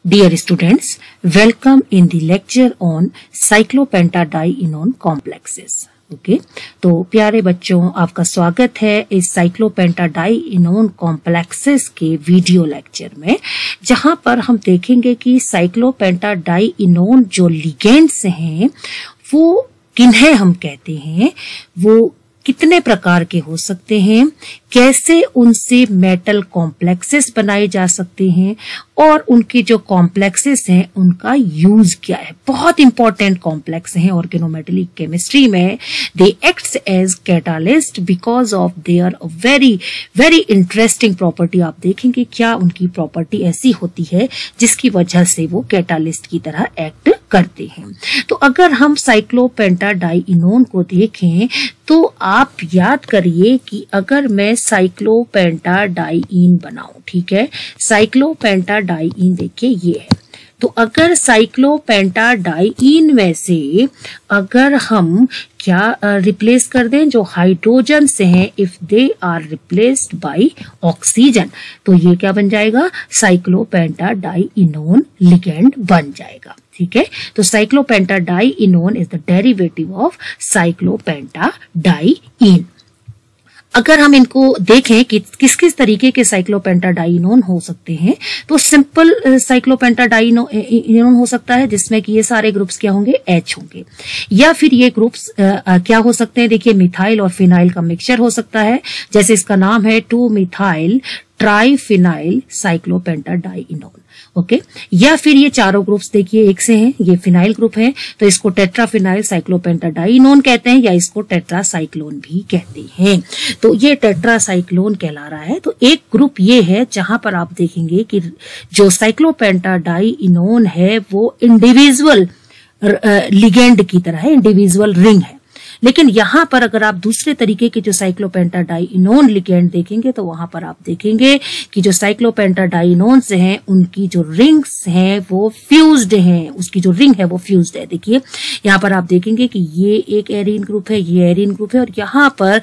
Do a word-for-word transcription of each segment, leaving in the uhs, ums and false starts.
Dear students, welcome in the lecture on cyclopentadienone complexes. Okay okay? तो प्यारे बच्चों, आपका स्वागत है इस साइक्लोपेंटाडाइइनोन कॉम्प्लेक्सेस के वीडियो लेक्चर में, जहां पर हम देखेंगे कि साइक्लोपेंटाडाइइनोन जो लिगेंड्स हैं वो किन्हें हम कहते हैं, वो कितने प्रकार के हो सकते हैं, कैसे उनसे मेटल कॉम्प्लेक्सेस बनाए जा सकते हैं और उनके जो कॉम्प्लेक्सेस हैं उनका यूज क्या है। बहुत इंपॉर्टेंट कॉम्प्लेक्स हैं ऑर्गेनोमेटेलिक केमिस्ट्री में। They acts as catalyst because of their very very interesting property. आप देखेंगे क्या उनकी प्रॉपर्टी ऐसी होती है जिसकी वजह से वो कैटालिस्ट की तरह एक्ट करते हैं। तो अगर हम साइक्लोपेंटाडाइइनोन को देखें तो आप याद करिए कि अगर मैं साइक्लोपेंटाडाइइन बनाऊं, ठीक है, साइक्लोपेंटाडाइइन देखिए ये है, तो अगर साइक्लोपेंटाडाइइन में से अगर हम क्या रिप्लेस कर दें, जो हाइड्रोजन से हैं, if they are replaced by oxygen, तो ये क्या बन जाएगा, साइक्लोपेंटाडाइइनोन लिगेंड बन जाएगा। ठीक है, तो cyclopentadienone is the derivative of cyclopentadiene. अगर हम इनको देखें कि किस किस तरीके के साइक्लोपेंटाडाइइनोन हो सकते हैं, तो सिंपल साइक्लोपेंटाडाइइनोन हो सकता है जिसमें कि ये सारे ग्रुप्स क्या होंगे, एच होंगे, या फिर ये ग्रुप्स क्या हो सकते हैं, देखिए मिथाइल और फिनाइल का मिक्सचर हो सकता है, जैसे इसका नाम है two methyl triphenyl cyclopentadienone. Okay, या फिर ये चारों ग्रुप्स देखिए एक से हैं, ये फिनाइल ग्रुप है तो इसको टेट्राफिनाइल साइक्लोपेंटाडाइइनोन कहते हैं, या इसको टेट्रासाइक्लोन भी कहते हैं। तो ये टेट्रासाइक्लोन कहला रहा है। तो एक ग्रुप ये है जहां पर आप देखेंगे कि जो साइक्लोपेंटाडाइइनोन है वो इंडिविजुअल लिगेंड की तरह है, इंडिविजुअल रिंग है। लेकिन यहां पर अगर आप दूसरे तरीके के जो साइक्लोपेंटाडाइइनोन लिगेंड देखेंगे तो वहां पर आप देखेंगे कि जो साइक्लोपेंटाडाइइनोन से हैं उनकी जो रिंग्स हैं वो फ्यूज्ड हैं, उसकी जो रिंग है वो फ्यूज्ड है। देखिए यहां पर आप देखेंगे कि ये एक एरीन ग्रुप है, ये एरीन ग्रुप है, और यहां पर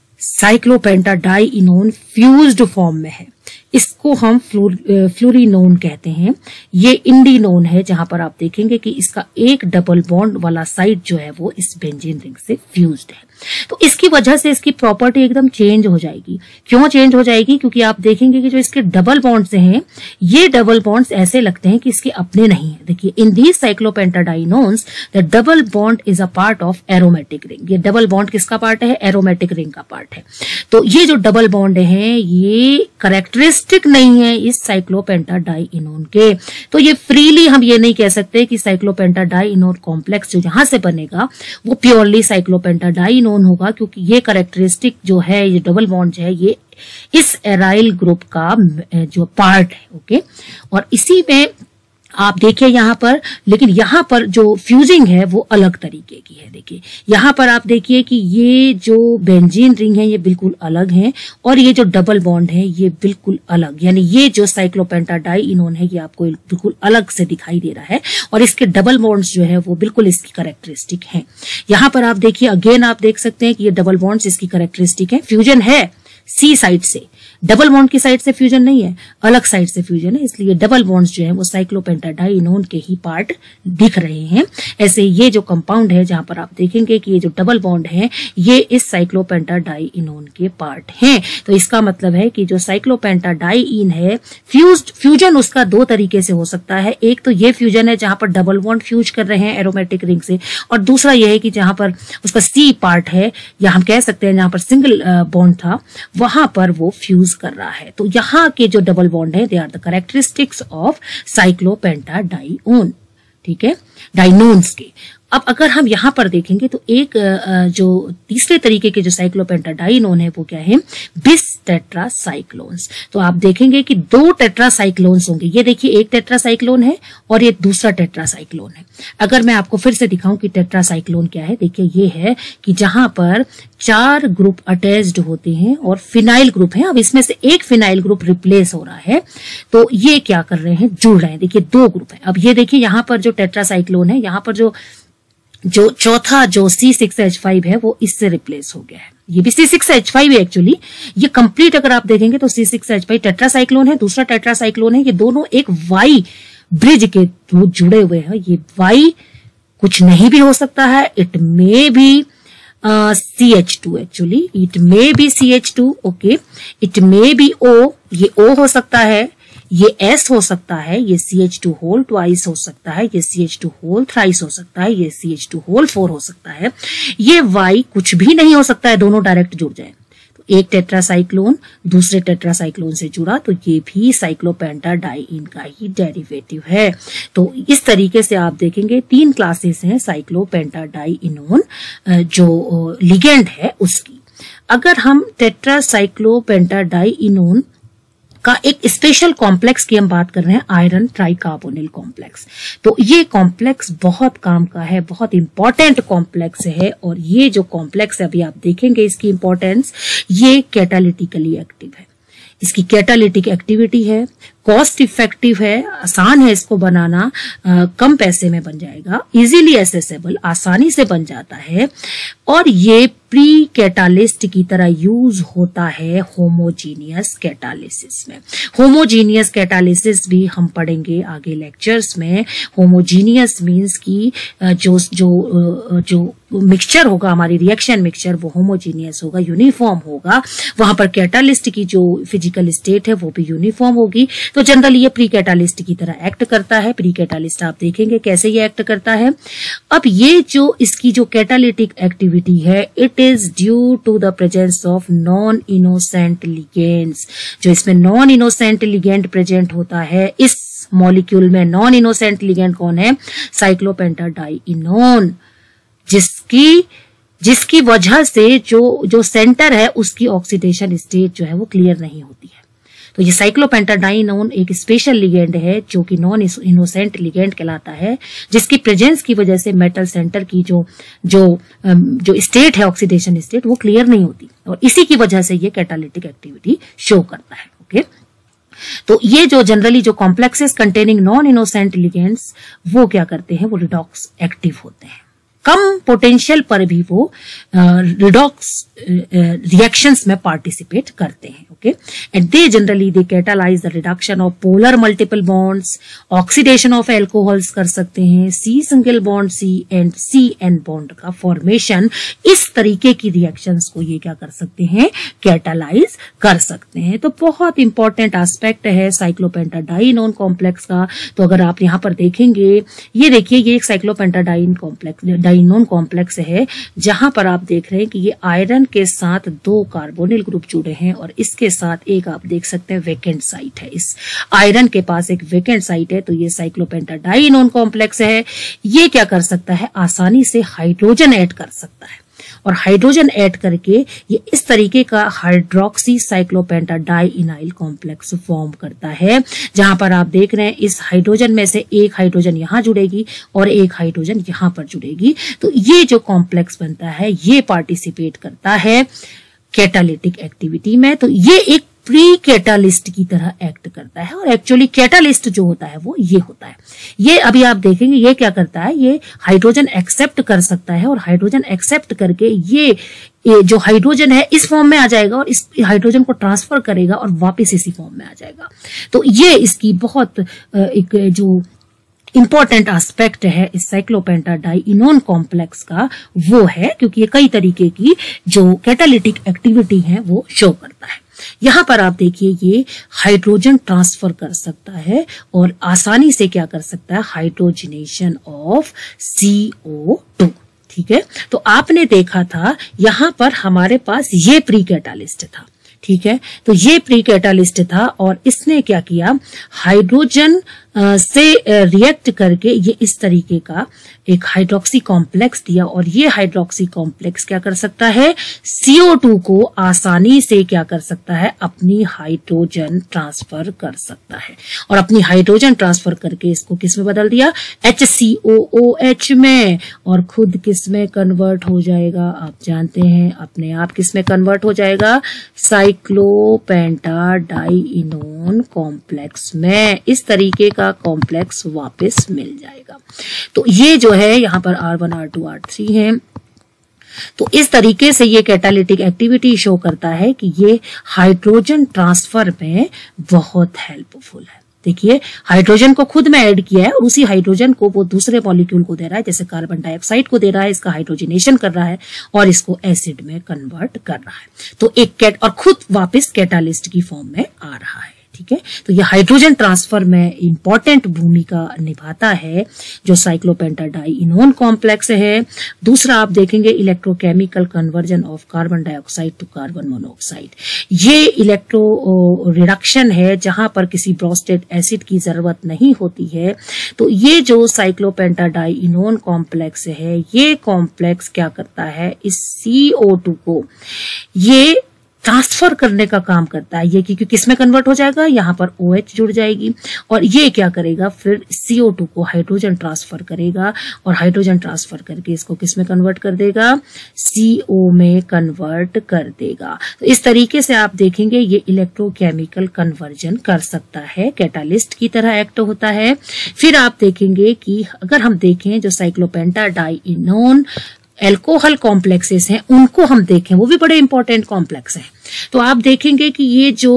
साइक्लोपेंटाडाइइनोन फ्यूज्ड फॉर्म में है। इसको हम फ्लोरिनोन कहते हैं। ये इंडिनोन है जहां पर आप देखेंगे कि इसका एक डबल बॉन्ड वाला साइड जो है वो इस बेंजीन रिंग से फ्यूज्ड है। तो इसकी वजह से इसकी प्रॉपर्टी एकदम चेंज हो जाएगी। क्यों चेंज हो जाएगी? क्योंकि आप देखेंगे कि जो इसके डबल बॉन्ड्स हैं, ये डबल बॉन्ड्स ऐसे लगते हैं कि इसके अपने नहीं है। देखिए in these cyclopentadienones the double bond is a part of aromatic ring. ये डबल बॉन्ड किसका पार्ट है? एरोमेटिक रिंग का पार्ट है। तो ये जो डबल बॉन्ड है ये कैरेक्टरिस्टिक नहीं है इस साइक्लोपेंटाडाइइनोन के। तो ये फ्रीली हम ये नहीं कह सकते कि साइक्लोपेंटाडाइइनोन कॉम्प्लेक्स जो यहां से बनेगा वो प्योरली साइक्लोपेंटाडाइइनोन होगा, क्योंकि ये कैरेक्टरिस्टिक जो है, ये डबल बॉन्ड जो है, ये इस एराइल ग्रुप का जो पार्ट है। ओके, और इसी में आप देखिए यहां पर, लेकिन यहां पर जो फ्यूजिंग है वो अलग तरीके की है। देखिए यहां पर आप देखिए कि ये जो बेंजीन रिंग है ये बिल्कुल अलग है, और ये जो डबल बॉन्ड है ये बिल्कुल अलग, यानी ये जो साइक्लोपेंटाडाइइनोन है ये आपको बिल्कुल अलग से दिखाई दे रहा है, और इसके डबल बॉन्ड्स जो है वो बिल्कुल इसकी कैरेक्टरिस्टिक हैं। यहां पर आप देखिए अगेन आप देख सकते हैं कि ये डबल बॉन्ड्स इसकी कैरेक्टरिस्टिक है। फ्यूजन है सी साइड से, डबल बॉन्ड की साइड से फ्यूजन नहीं है, अलग साइड से फ्यूजन है, इसलिए डबल बॉन्ड्स जो है वो साइक्लोपेंटाडाइइनोन के ही पार्ट दिख रहे हैं। ऐसे ये जो कंपाउंड है जहां पर आप देखेंगे कि ये जो डबल बॉन्ड है ये इस साइक्लोपेंटाडाइइनोन के पार्ट हैं। तो इसका मतलब है कि जो साइक्लोपेंटाडाइइन है, फ्यूज्ड फ्यूजन उसका दो तरीके से हो सकता है। एक तो ये फ्यूजन है जहां पर डबल बॉन्ड फ्यूज कर रहे हैं एरोमेटिक रिंग से, और दूसरा यह है कि जहां पर उसका सी पार्ट है, या हम कह सकते हैं जहां पर सिंगल बॉन्ड था वहां पर वो फ्यूज कर रहा है। तो यहां के जो डबल बॉन्ड है they are the characteristics of cyclopentadienone, ठीक है, डाइनोन्स के। अब अगर हम यहां पर देखेंगे तो एक जो तीसरे तरीके के जो साइक्लोपेंटाडाइइनोन है वो क्या है, बिस टेट्रासाइक्लोन्स। तो आप देखेंगे कि दो टेट्रासाइक्लोन्स होंगे। ये देखिए एक टेट्रासाइक्लोन है और ये दूसरा टेट्रासाइक्लोन है। अगर मैं आपको फिर से दिखाऊं कि टेट्रासाइक्लोन क्या है, देखिए ये है कि जहां पर चार ग्रुप अटैच्ड होते हैं और फिनाइल ग्रुप है। अब इसमें से एक फिनाइल ग्रुप रिप्लेस हो रहा है, तो ये क्या कर रहे हैं, जुड़ रहे हैं। देखिए दो ग्रुप है। अब ये देखिए यहां पर जो टेट्रासाइक्लोन है, यहां पर जो जो चौथा जो सी सिक्स एच फाइव है वो इससे रिप्लेस हो गया है। ये भी सी सिक्स एच फाइव है एक्चुअली। ये कंप्लीट अगर आप देखेंगे तो C six H five tetracyclone है, दूसरा टेट्रासाइक्लोन है। ये दोनों एक वाई ब्रिज के थ्रू जुड़े हुए हैं। ये वाई कुछ नहीं भी हो सकता है, it may be C H two actually, it may be C H two, okay, it may be O, ये O हो सकता है, ये S हो सकता है, ये C H two whole twice हो सकता है, ये C H two whole thrice हो सकता है, ये C H two whole four हो सकता है, ये Y कुछ भी नहीं हो सकता है, दोनों डायरेक्ट जुड़ जाए। तो एक टेट्रासाइक्लोन दूसरे टेट्रासाइक्लोन से जुड़ा तो ये भी साइक्लोपेंटाडाइइन का ही डेरिवेटिव है। तो इस तरीके से आप देखेंगे तीन क्लासेस हैं साइक्लोपेंटाडाइइनोन जो लिगेंड है उसकी। अगर हम टेट्रासाइक्लोपेंटाडाइइनोन का एक स्पेशल कॉम्प्लेक्स की हम बात कर रहे हैं, आयरन ट्राइकार्बोनिल कॉम्प्लेक्स, तो ये कॉम्प्लेक्स बहुत काम का है, बहुत इंपॉर्टेंट कॉम्प्लेक्स है। और ये जो कॉम्प्लेक्स है अभी आप देखेंगे इसकी इंपॉर्टेंस, ये कैटालिटिकली एक्टिव है, इसकी कैटालिटिक एक्टिविटी है, कॉस्ट इफेक्टिव है, आसान है इसको बनाना, आ, कम पैसे में बन जाएगा, इजीली एसेसेबल, आसानी से बन जाता है। और ये प्री कैटालिस्ट की तरह यूज होता है होमोजीनियस कैटालिसिस में। होमोजीनियस कैटालिसिस भी हम पढ़ेंगे आगे लेक्चर्स में। होमोजीनियस मींस की जो जो जो मिक्सचर होगा, हमारी रिएक्शन मिक्सचर, वो होमोजीनियस होगा, यूनिफॉर्म होगा। वहां पर कैटालिस्ट की जो फिजिकल स्टेट है वो भी यूनिफॉर्म होगी। तो जनरली ये प्री कैटालिस्ट की तरह एक्ट करता है। प्री कैटालिस्ट आप देखेंगे कैसे ये एक्ट करता है। अब ये जो इसकी जो कैटालिटिक एक्टिविटी है, it is due to the presence of non innocent ligands. जो इसमें नॉन इनोसेंट लिगेंड प्रेजेंट होता है इस मॉलिक्यूल में, नॉन इनोसेंट लिगेंड कौन है? साइक्लोपेंटाडाइइनोन, जिसकी जिसकी वजह से जो जो सेंटर है उसकी ऑक्सीडेशन स्टेट जो है वो क्लियर नहीं होती है। तो ये साइक्लोपेंटाडाइइनोन एक स्पेशल लिगेंड है जो कि नॉन इनोसेंट लिगेंड कहलाता है, जिसकी प्रेजेंस की वजह से मेटल सेंटर की जो जो जो स्टेट है, ऑक्सीडेशन स्टेट, वो क्लियर नहीं होती और इसी की वजह से ये कैटालिटिक एक्टिविटी शो करता है। ओके, तो ये जो जनरली जो complexes containing non innocent ligands वो क्या करते हैं, वो रिडॉक्स एक्टिव होते हैं। कम पोटेंशियल पर भी वो रिडॉक्स रिएक्शंस में पार्टिसिपेट करते हैं। Okay, and they generally they catalyze the reduction of polar multiple bonds, oxidation of alcohols कर सकते हैं, C single bond C and C N bond का फॉर्मेशन, इस तरीके की रिएक्शंस को ये क्या कर सकते हैं, कैटालाइज कर सकते हैं। तो बहुत इंपॉर्टेंट एस्पेक्ट है साइक्लोपेंटाडाइइनोन कॉम्प्लेक्स का। तो अगर आप यहाँ पर देखेंगे, ये देखिए ये एक साइक्लोपेंटाडाइइन कॉम्प्लेक्स डाइइनोन कॉम्प्लेक्स है, जहां पर आप देख रहे हैं कि ये आयरन के साथ दो कार्बोनिल ग्रुप जुड़े हैं और इसके साथ एक आप देख सकते हैं वेकेंट साइट है। इस आयरन के पास एक वेकेंट साइट है, तो ये साइक्लोपेंटाडाइइनोन कॉम्प्लेक्स है। ये क्या कर सकता है, आसानी से हाइड्रोजन ऐड कर सकता है और हाइड्रोजन ऐड करके ये इस तरीके का हाइड्रोक्सी साइक्लोपेंटाडाइइनाइल कॉम्प्लेक्स फॉर्म करता है, जहां पर आप देख रहे हैं इस हाइड्रोजन में से एक हाइड्रोजन यहां जुड़ेगी और एक हाइड्रोजन यहां पर जुड़ेगी। तो ये जो कॉम्प्लेक्स बनता है ये पार्टिसिपेट करता है कैटालिटिक एक्टिविटी में। तो ये एक प्री कैटालिस्ट की तरह एक्ट करता है और एक्चुअली कैटालिस्ट जो होता है वो ये होता है। ये अभी आप देखेंगे ये क्या करता है, ये हाइड्रोजन एक्सेप्ट कर सकता है और हाइड्रोजन एक्सेप्ट करके ये, ये जो हाइड्रोजन है इस फॉर्म में आ जाएगा और इस हाइड्रोजन को ट्रांसफर करेगा और वापस इसी फॉर्म में आ जाएगा। तो ये इसकी बहुत एक जो इंपॉर्टेंट एस्पेक्ट है इस साइक्लोपेंटाडाइइनोन कॉम्प्लेक्स का वो है, क्योंकि ये कई तरीके की जो कैटालिटिक एक्टिविटी है वो शो करता है। यहां पर आप देखिए ये हाइड्रोजन ट्रांसफर कर सकता है और आसानी से क्या कर सकता है, hydrogenation of C O two. ठीक है, तो आपने देखा था यहां पर हमारे पास ये प्री कैटालिस्ट था। ठीक है, तो ये प्री कैटालिस्ट था और इसने क्या किया, हाइड्रोजन से रिएक्ट करके ये इस तरीके का एक हाइड्रोक्सी कॉम्प्लेक्स दिया और ये हाइड्रोक्सी कॉम्प्लेक्स क्या कर सकता है, सी ओ टू को आसानी से क्या कर सकता है, अपनी हाइड्रोजन ट्रांसफर कर सकता है और अपनी हाइड्रोजन ट्रांसफर करके इसको किस में बदल दिया, एच सी ओ ओ एच में, और खुद किस में कन्वर्ट हो जाएगा, आप जानते हैं अपने आप किस में कन्वर्ट हो जाएगा, साइक्लोपेंटाडाइइनोन कॉम्प्लेक्स में। इस तरीके का कॉम्प्लेक्स वापस मिल जाएगा। तो ये जो है यहाँ पर R one R two R three है। तो इस तरीके से ये कैटालिटिक एक्टिविटी शो करता है कि ये हाइड्रोजन ट्रांसफर में बहुत हेल्पफुल है। देखिए हाइड्रोजन को खुद में ऐड किया है और उसी हाइड्रोजन को वो दूसरे मॉलिक्यूल को दे रहा है, जैसे कार्बन डाइऑक्साइड को दे रहा है, इसका हाइड्रोजनेशन कर रहा है और इसको एसिड में कन्वर्ट कर रहा है। तो एक कैट और खुद वापस कैटालिस्ट की फॉर्म में आ रहा है। ठीक है, तो ये हाइड्रोजन ट्रांसफर में इंपॉर्टेंट भूमिका निभाता है जो साइक्लोपेंटाडाइइनोन कॉम्प्लेक्स है। दूसरा आप देखेंगे electrochemical conversion of carbon dioxide to carbon monoxide. ये इलेक्ट्रो रिडक्शन है जहां पर किसी ब्रोस्टेड एसिड की जरूरत नहीं होती है। तो ये जो साइक्लोपेंटाडाइइनोन कॉम्प्लेक्स है, ये कॉम्प्लेक्स क्या करता है, इस सी ओ टू को ये ट्रांसफर करने का काम करता है। ये क्योंकि किस में कन्वर्ट हो जाएगा, यहाँ पर OH जुड़ जाएगी और ये क्या करेगा, फिर सी ओ टू को हाइड्रोजन ट्रांसफर करेगा और हाइड्रोजन ट्रांसफर करके इसको किस में कन्वर्ट कर देगा, सी ओ में कन्वर्ट कर देगा। तो इस तरीके से आप देखेंगे ये इलेक्ट्रोकेमिकल कन्वर्जन कर सकता है, कैटालिस्ट की तरह एक्ट होता है। फिर आप देखेंगे कि अगर हम देखें जो साइक्लोपेंटाडाइइनोन एल्कोहल कॉम्प्लेक्सेस हैं उनको हम देखें, वो भी बड़े इंपॉर्टेंट कॉम्प्लेक्स हैं। तो आप देखेंगे कि ये जो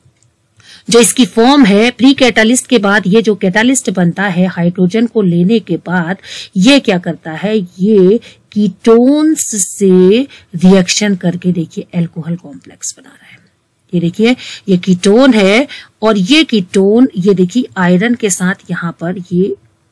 जो इसकी फॉर्म है प्री कैटालिस्ट के बाद, ये जो कैटालिस्ट बनता है हाइड्रोजन को लेने के बाद, ये क्या करता है, ये कीटोन्स से रिएक्शन करके देखिए एल्कोहल कॉम्प्लेक्स बना रहा है। ये देखिए ये कीटोन है और ये कीटोन ये देखिए आयरन के साथ यहाँ पर ये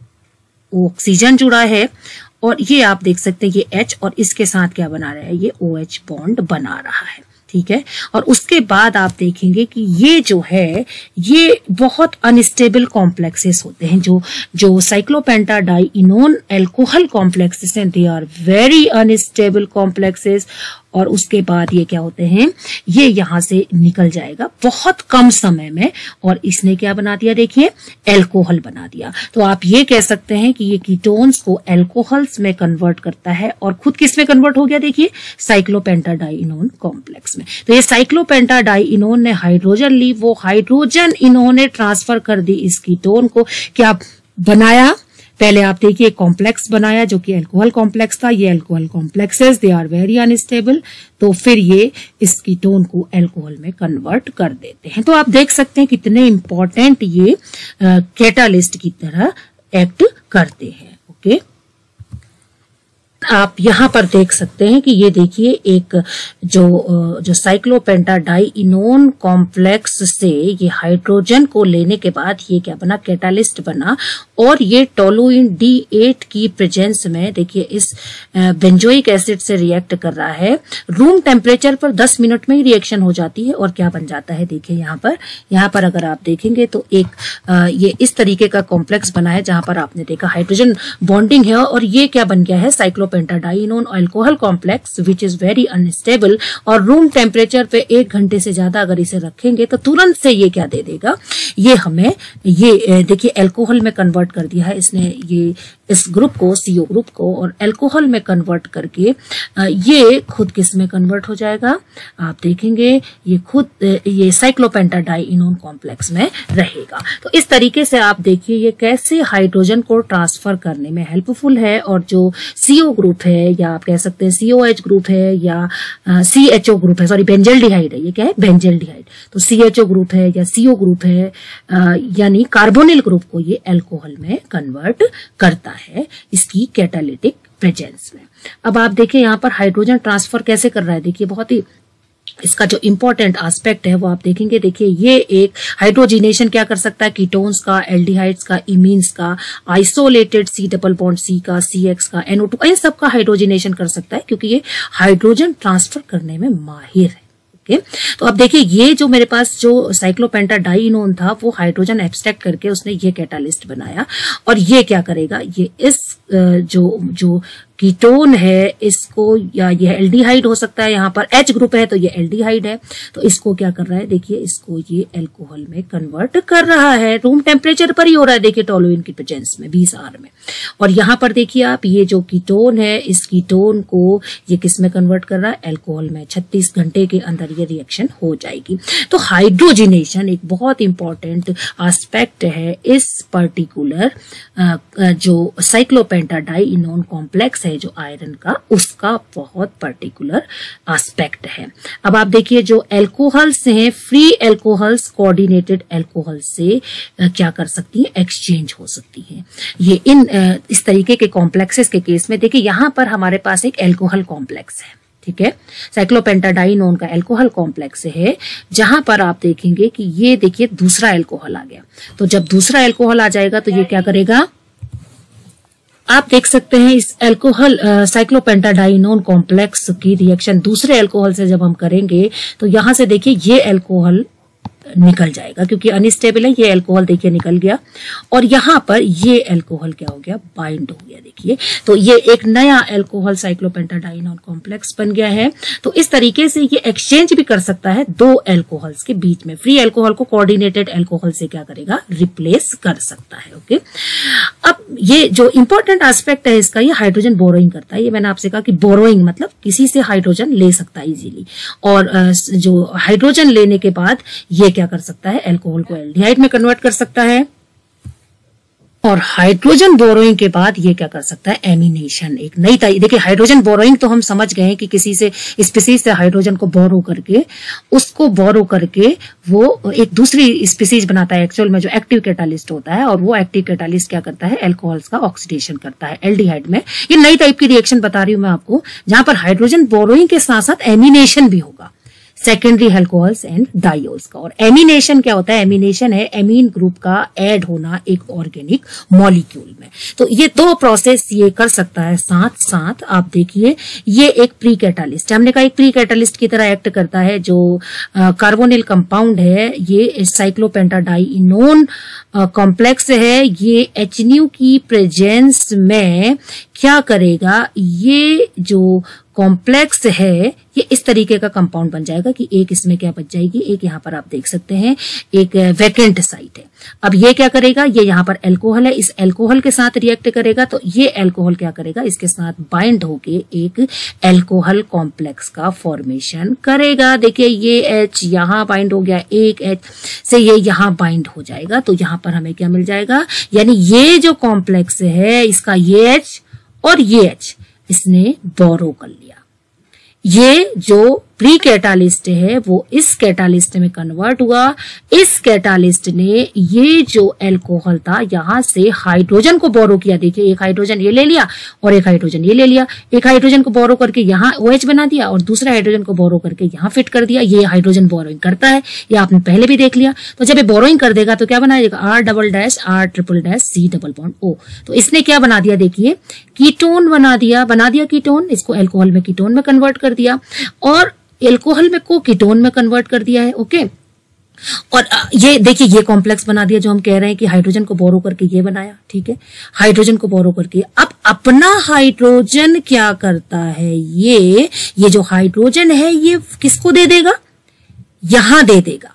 ऑक्सीजन जुड़ा है और ये आप देख सकते हैं ये H और इसके साथ क्या बना रहा है, ये OH बॉन्ड बना रहा है। ठीक है, और उसके बाद आप देखेंगे कि ये जो है ये बहुत अनस्टेबल कॉम्प्लेक्सेस होते हैं। जो जो साइक्लोपेंटाडाइइनोन एल्कोहल कॉम्प्लेक्सेस हैं, they are very unstable complexes. और उसके बाद ये क्या होते हैं, ये यहां से निकल जाएगा बहुत कम समय में और इसने क्या बना दिया, देखिए एल्कोहल बना दिया। तो आप ये कह सकते हैं कि ये कीटोन्स को एल्कोहल्स में कन्वर्ट करता है और खुद किस में कन्वर्ट हो गया, देखिए साइक्लोपेंटाडाइइनोन कॉम्प्लेक्स में। तो ये साइक्लोपेंटाडाइइनोन ने हाइड्रोजन ली, वो हाइड्रोजन इन्होंने ट्रांसफर कर दी इस कीटोन को, क्या बनाया, पहले आप देखिए कॉम्प्लेक्स बनाया जो कि अल्कोहल कॉम्प्लेक्स था। ये alcohol complexes they are very unstable, तो फिर ये इस कीटोन को अल्कोहल में कन्वर्ट कर देते हैं। तो आप देख सकते हैं कितने इंपॉर्टेंट ये कैटालिस्ट की तरह एक्ट करते हैं। ओके, आप यहां पर देख सकते हैं कि ये देखिए एक जो जो साइक्लोपेंटाडाइइनोन कॉम्प्लेक्स से ये हाइड्रोजन को लेने के बाद ये क्या बना, कैटालिस्ट बना और ये टोलुइन डी एट की प्रेजेंस में देखिए इस बेंजोइक एसिड से रिएक्ट कर रहा है। रूम टेम्परेचर पर दस मिनट में ही रिएक्शन हो जाती है और क्या बन जाता है, देखिए यहाँ पर यहाँ पर अगर आप देखेंगे तो एक ये इस तरीके का कॉम्प्लेक्स बना है जहां पर आपने देखा हाइड्रोजन बॉन्डिंग है और ये क्या बन गया है, cyclo pentadienone alcohol complex which is very unstable. और रूम टेम्परेचर पे एक घंटे से ज्यादा अगर इसे रखेंगे तो तुरंत से ये क्या दे देगा, ये हमें ये देखिए अल्कोहल में कन्वर्ट कर दिया है इसने, ये इस ग्रुप को सीओ ग्रुप को और अल्कोहल में कन्वर्ट करके ये खुद किस में कन्वर्ट हो जाएगा, आप देखेंगे ये खुद ये साइक्लोपेंटाडाइइनोन कॉम्प्लेक्स में रहेगा। तो इस तरीके से आप देखिए ये कैसे हाइड्रोजन को ट्रांसफर करने में हेल्पफुल है। और जो सीओ ग्रुप है या आप कह सकते हैं सीओएच ग्रुप है या सीएचओ ग्रुप है, सॉरी बेंजल्डिहाइड है, ये क्या है बेंजल्डिहाइड, तो सीएचओ ग्रुप है या सीओ ग्रुप है यानी कार्बोनिल ग्रुप को ये अल्कोहल में कन्वर्ट करता है इसकी कैटालिटिक प्रेजेंस में। अब आप देखिए यहाँ पर हाइड्रोजन ट्रांसफर कैसे कर रहा है, देखिए बहुत ही इसका जो इंपॉर्टेंट एस्पेक्ट है वो आप देखेंगे। देखिए ये एक हाइड्रोजिनेशन क्या कर सकता है, कीटोन्स का, एल्डिहाइड्स का, इमीन्स का, isolated C double bond C का, सी एक्स का, एनओ टू, इन सब का हाइड्रोजिनेशन कर सकता है क्योंकि ये हाइड्रोजन ट्रांसफर करने में माहिर है। ओके, तो अब देखिए ये जो मेरे पास जो साइक्लोपेंटाडाइइनोन था वो हाइड्रोजन एब्स्ट्रैक्ट करके उसने ये कैटालिस्ट बनाया और ये क्या करेगा, ये इस जो जो कीटोन है इसको, या ये एल्डिहाइड हो सकता है, यहाँ पर H ग्रुप है तो ये एल्डिहाइड है, तो इसको क्या कर रहा है, देखिए इसको ये अल्कोहल में कन्वर्ट कर रहा है। रूम टेम्परेचर पर ही हो रहा है, देखिए टोलुइन की प्रेजेंस में बीस आर में। और यहाँ पर देखिए आप ये जो कीटोन है इस कीटोन को ये किस में कन्वर्ट कर रहा है, अल्कोहल में। छत्तीस घंटे के अंदर ये रिएक्शन हो जाएगी। तो हाइड्रोजिनेशन एक बहुत इंपॉर्टेंट एस्पेक्ट है इस पर्टिकुलर जो साइक्लोपेंटाडाइइनोन कॉम्प्लेक्स कॉम्प्लेक्स है जो आयरन का, उसका बहुत पर्टिकुलर एस्पेक्ट है। अब आप देखिए जो एल्कोहल्स हैं, फ्री एल्कोहल्स कोऑर्डिनेटेड एल्कोहल से आ, क्या कर सकती हैं, एक्सचेंज हो सकती हैं। ये इन आ, इस तरीके के कॉम्प्लेक्सेस के केस में देखिए यहां पर हमारे पास एक एल्कोहल कॉम्प्लेक्स है, ठीक है, साइक्लोपेंटाडाइनोन का एल्कोहल कॉम्प्लेक्स है, जहां पर आप देखेंगे कि ये देखिए दूसरा एल्कोहल आ गया। तो जब दूसरा एल्कोहल आ जाएगा तो ये क्या करेगा, आप देख सकते हैं इस एल्कोहल साइक्लोपेंटाडाइनोन कॉम्प्लेक्स की रिएक्शन दूसरे एल्कोहल से जब हम करेंगे तो यहां से देखिए ये एल्कोहल निकल जाएगा, क्योंकि अनस्टेबल है, ये अल्कोहल देखिए निकल गया, और यहां पर ये अल्कोहल क्या हो गया, बाइंड हो गया। देखिए तो ये एक नया अल्कोहल साइक्लोपेंटाडाइनोन कॉम्प्लेक्स बन गया है। तो इस तरीके से ये एक्सचेंज भी कर सकता है दो अल्कोहल्स के बीच में, फ्री अल्कोहल को कोऑर्डिनेटेड अल्कोहल से क्या करेगा, रिप्लेस कर सकता है। ओके, अब ये जो इंपॉर्टेंट एस्पेक्ट है इसका, ये हाइड्रोजन बोरोइंग करता है। ये मैंने आपसे कहा कि बोरोइंग मतलब किसी से हाइड्रोजन ले सकता है इजीली, और जो हाइड्रोजन लेने के बाद ये क्या कर सकता है, अल्कोहल को एल्डिहाइड में कन्वर्ट कर सकता है, और हाइड्रोजन बोरोइंग के बाद ये क्या कर सकता है, एमिनेशन, एक नई तरह। देखिए हाइड्रोजन बोरोइंग तो हम समझ गए हैं कि किसी से स्पीसीज से हाइड्रोजन को बोरो करके, उसको बोरो करके वो एक दूसरी स्पीसीज बनाता है एक्चुअल में, जो एक्टिव कैटालिस्ट होता है, और वो एक्टिव कैटालिस्ट क्या करता है, अल्कोहल्स का ऑक्सीडेशन करता है एल्डिहाइड में। ये नई टाइप की रिएक्शन बता रही हूं मैं आपको, जहां पर हाइड्रोजन बोरोइंग के साथ साथ एमिनेशन भी होगा, सेकेंडरी अल्कोहल्स एंड डाइओल्स का। और एमिनेशन क्या होता है, एमिनेशन है एमीन ग्रुप का ऐड होना एक ऑर्गेनिक मॉलिक्यूल में। तो ये दो प्रोसेस ये कर सकता है साथ साथ। आप देखिए ये एक प्री कैटालिस्ट है, हमने कहा एक प्री कैटालिस्ट की तरह एक्ट करता है। जो कार्बोनिल कंपाउंड है ये साइक्लोपेंटाडाइनोन कॉम्प्लेक्स है, ये एचन्यू की प्रेजेंस में क्या करेगा, ये जो कॉम्प्लेक्स है ये इस तरीके का कंपाउंड बन जाएगा कि एक इसमें क्या बच जाएगी, एक यहाँ पर आप देख सकते हैं एक वैकेंट साइट है। अब ये क्या करेगा, ये यहाँ पर अल्कोहल है, इस अल्कोहल के साथ रिएक्ट करेगा, तो ये अल्कोहल क्या करेगा, इसके साथ बाइंड होके एक अल्कोहल कॉम्प्लेक्स का फॉर्मेशन करेगा। देखिए ये H यहाँ बाइंड हो गया, एक H से ये यहाँ बाइंड हो जाएगा, तो यहाँ पर हमें क्या मिल जाएगा, यानी ये जो कॉम्प्लेक्स है इसका ये H और ये H इसने बोरो कर लिया। ये जो प्री कैटालिस्ट है वो इस कैटालिस्ट में कन्वर्ट हुआ। इस कैटालिस्ट ने ये जो अल्कोहल था यहां से हाइड्रोजन को बोरो किया। देखिए एक हाइड्रोजन ये ले लिया और एक हाइड्रोजन ये ले लिया। एक हाइड्रोजन को बोरो करके यहाँ OH बना दिया और दूसरा हाइड्रोजन को बोरो करके यहाँ फिट कर दिया। ये हाइड्रोजन बोरोइंग करता है, ये आपने पहले भी देख लिया। तो जब ये बोरोइंग कर देगा तो क्या बनाएगा, R double dash R triple dash C double bond O. तो इसने क्या बना दिया, देखिए कीटोन बना दिया, बना दिया कीटोन, इसको अल्कोहल में कीटोन में कन्वर्ट कर दिया और अल्कोहल में को कीटोन में कन्वर्ट कर दिया है। ओके, और ये देखिए ये कॉम्प्लेक्स बना दिया जो हम कह रहे हैं कि हाइड्रोजन को बोरो करके ये बनाया। ठीक है, हाइड्रोजन को बोरो करके अब अपना हाइड्रोजन क्या करता है, ये ये जो हाइड्रोजन है ये किसको दे देगा, यहां दे देगा।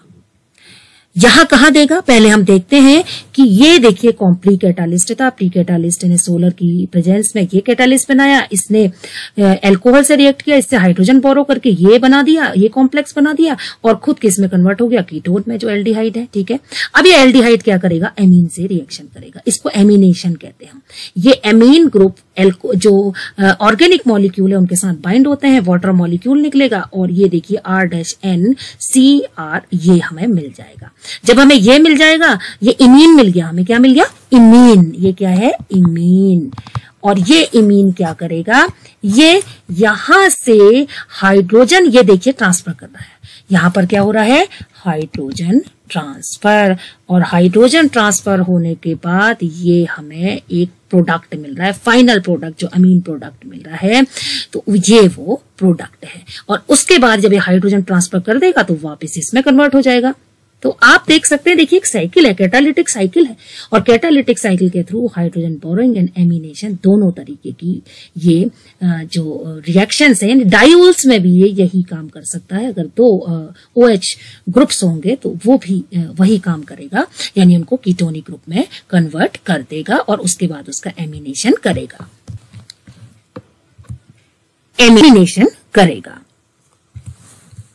यहां कहां देगा, पहले हम देखते हैं कि ये देखिए प्री कैटालिस्ट था। प्री कैटालिस्ट ने सोलर की प्रेजेंस में ये कैटालिस्ट बनाया, इसने अल्कोहल से रिएक्ट किया, इससे हाइड्रोजन बोरो करके ये बना दिया, ये कॉम्प्लेक्स बना दिया और खुद किस में कन्वर्ट हो गया, कीटोन में जो एल्डिहाइड है। ठीक है, अब ये एल्डिहाइड क्या करेगा, एमीन से रिएक्शन करेगा, इसको एमिनेशन कहते हैं हम। ये एमीन ग्रुप जो ऑर्गेनिक मॉलिक्यूल है उनके साथ बाइंड होते हैं, वाटर मॉलिक्यूल निकलेगा और ये देखिए R dash N C R ये हमें मिल जाएगा। जब हमें ये मिल जाएगा, ये इमीन मिल गया, हमें क्या मिल गया, इमीन। ये क्या है, इमीन। और ये इमीन क्या करेगा, ये यहां से हाइड्रोजन ये देखिए ट्रांसफर कर रहा है। यहां पर क्या हो रहा है, हाइड्रोजन ट्रांसफर। और हाइड्रोजन ट्रांसफर होने के बाद ये हमें एक प्रोडक्ट मिल रहा है, फाइनल प्रोडक्ट जो अमीन प्रोडक्ट मिल रहा है, तो ये वो प्रोडक्ट है। और उसके बाद जब ये हाइड्रोजन ट्रांसफर कर देगा तो वापस इसमें कन्वर्ट हो जाएगा। तो आप देख सकते हैं, देखिए एक साइकिल है, कैटालिटिक साइकिल है, और कैटालिटिक साइकिल के through hydrogen borrowing and amination दोनों तरीके की ये जो रिएक्शंस हैं, डायोल्स में भी ये यही काम कर सकता है। अगर दो OH ग्रुप्स होंगे तो वो भी वही काम करेगा, यानी उनको कीटोनिक ग्रुप में कन्वर्ट कर देगा और उसके बाद उसका एमिनेशन करेगा, एमिनेशन करेगा।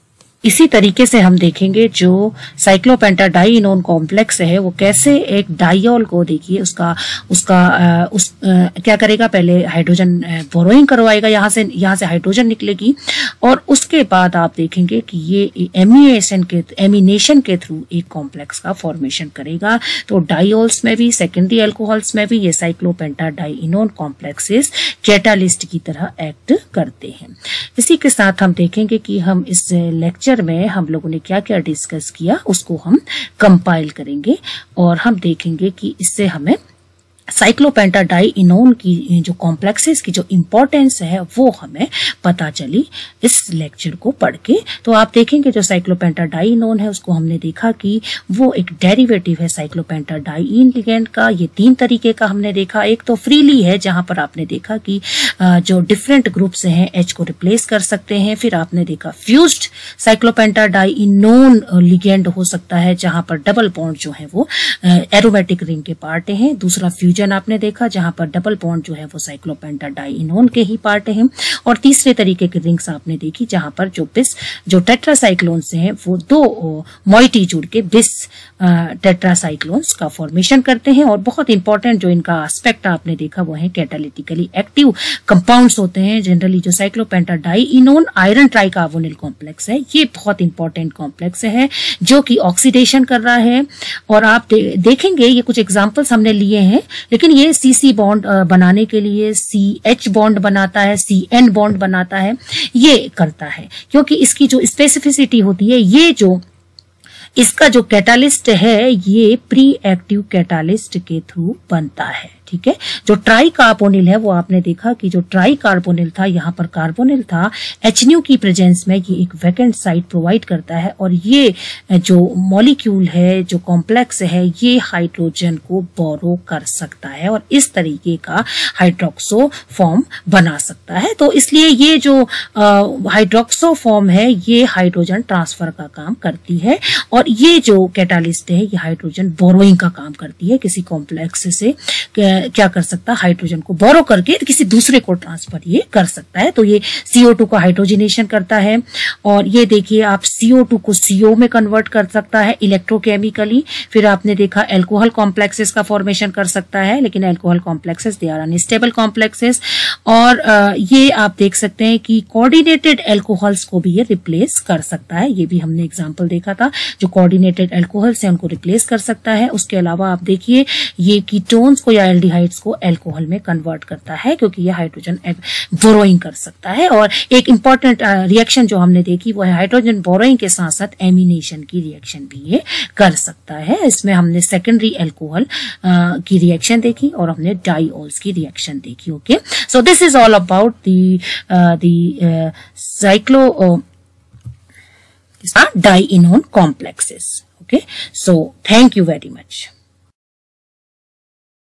इसी तरीके से हम देखेंगे जो साइक्लोपेंटाडाइइनोन कॉम्प्लेक्स है वो कैसे एक डाइऑल को देखिए उसका उसका आ, उस आ, क्या करेगा, पहले हाइड्रोजन बोरोइंग करवाएगा, यहाँ से यहाँ से हाइड्रोजन निकलेगी और उसके बाद आप देखेंगे कि ये एमिनेशन के एमिनेशन के थ्रू एक कॉम्प्लेक्स का फॉर्मेशन करेगा। तो डाइऑल्स में भी, सेकेंडरी एल्कोहल्स में भी ये साइक्लोपेंटाडाइइनोन कॉम्प्लेक्सेस कैटालिस्ट की तरह एक्ट करते हैं। इसी के साथ हम देखेंगे कि हम इस लेक्चर में हम लोगों ने क्या क्या डिस्कस किया उसको हम कंपाइल करेंगे और हम देखेंगे कि इससे हमें साइक्लोपेंटाडाइइनोन की जो कॉम्प्लेक्सेस की जो इंपॉर्टेंस है वो हमें पता चली इस लेक्चर को पढ़ के। तो आप देखेंगे जो साइक्लोपेंटाडाइइनोन है उसको हमने देखा कि वो एक डेरिवेटिव है साइक्लोपेंटाडाइइन लिगेंड का। ये तीन तरीके का हमने देखा, एक तो फ्रीली है जहां पर आपने देखा कि जो डिफरेंट ग्रुप्स हैं एच को रिप्लेस कर सकते हैं। फिर आपने देखा फ्यूज्ड साइक्लोपेंटाडाइइनोन लिगेंड हो सकता है जहां पर डबल बॉन्ड जो है वो एरोमेटिक रिंग के पार्ट हैं। दूसरा फ्यूजन आपने देखा जहां पर डबल बॉन्ड जो है वो साइक्लोपेंटाडाइइनोन के ही पार्ट हैं। और तीसरे तरीके की रिंग्स आपने देखी जहां पर जो बिस जो टेट्रासाइक्लोन्स हैं वो दो मॉइटी जुड़ के बिस टेट्रासाइक्लोन्स का फॉर्मेशन करते हैं। और बहुत इंपॉर्टेंट जो इनका एस्पेक्ट आपने देखा वो है कैटालिटिकली एक्टिव कंपाउंड्स होते हैं। जनरली जो साइक्लोपेंटाडाइइनोन आयरन ट्राइकार्बोनिल कॉम्प्लेक्स है ये बहुत इंपॉर्टेंट कॉम्प्लेक्स है जो कि ऑक्सीडेशन कर रहा है। और आप दे, देखेंगे ये कुछ एग्जांपल्स हमने लिए हैं, लेकिन ये सी सी बॉन्ड बनाने के लिए सी एच बॉन्ड बनाता है, सी एन बॉन्ड बनाता है, ये करता है क्योंकि इसकी जो स्पेसिफिसिटी होती है, ये जो इसका जो कैटालिस्ट है ये प्री एक्टिव कैटालिस्ट के थ्रू बनता है। ठीक है, जो ट्राई कार्बोनिल है वो आपने देखा कि जो ट्राई कार्बोनिल था यहाँ पर कार्बोनिल था, एच न्यू की प्रेजेंस में ये एक वैकेंट साइट प्रोवाइड करता है और ये जो मॉलिक्यूल है जो कॉम्प्लेक्स है ये हाइड्रोजन को बोरो कर सकता है और इस तरीके का हाइड्रोक्सो फॉर्म बना सकता है। तो इसलिए ये जो हाइड्रोक्सो फॉर्म है ये हाइड्रोजन ट्रांसफर का काम करती है और ये जो कैटालिस्ट है ये हाइड्रोजन बोरोइंग का काम करती है। किसी कॉम्प्लेक्स से क्या कर सकता है, हाइड्रोजन को बोरो करके किसी दूसरे को ट्रांसफर ये कर सकता है। तो ये सी ओ टू का हाइड्रोजनेशन करता है और ये देखिए आप सी ओ टू को सी ओ में कन्वर्ट कर सकता है इलेक्ट्रोकेमिकली। फिर आपने देखा एल्कोहल कॉम्प्लेक्सेस का फॉर्मेशन कर सकता है, लेकिन alcohol complexes they are unstable complexes. और ये आप देख सकते हैं कि कोऑर्डिनेटेड एल्कोहल्स को भी ये रिप्लेस कर सकता है। ये भी हमने एग्जाम्पल देखा था, जो कोऑर्डिनेटेड एल्कोहल्स है उनको रिप्लेस कर सकता है। उसके अलावा आप देखिए ये कीटोन्स को या एल्डिहाइड्स को एल्कोहल में कन्वर्ट करता है क्योंकि ये हाइड्रोजन बोरोइंग कर सकता है। और एक इंपॉर्टेंट रिएक्शन जो हमने देखी वो है हाइड्रोजन बोरोइंग के साथ साथ एमिनेशन की रिएक्शन भी ये कर सकता है। इसमें हमने सेकेंडरी एल्कोहल की रिएक्शन देखी और हमने डाइऑल्स की रिएक्शन देखी। Okay, so this is all about the the cyclo dienone complexes. Okay, so thank you very much.